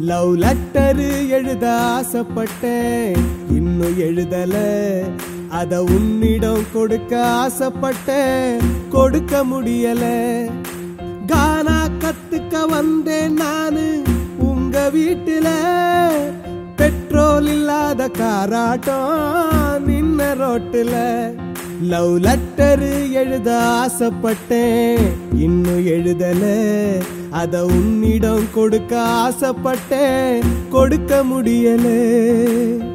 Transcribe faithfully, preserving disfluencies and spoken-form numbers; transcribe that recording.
Love letter எழுத ஆசைப்பட்டேன், இன்னும் எழுதல. அத உன்னிடம் கொடுக்க ஆசைப்பட்டேன், கொடுக்க முடியல. கானா கத்துக்க வந்தேன் நானு உங்க வீட்டுல, பெட்ரோல் இல்லாத காராட்டம் நின்ன ரோட்டுல. லவ் லெட்டர் எழுத ஆசைப்பட்டேன், இன்னும் எழுதல. அத உன்னிடம் கொடுக்க ஆசைப்பட்டேன், கொடுக்க முடியல.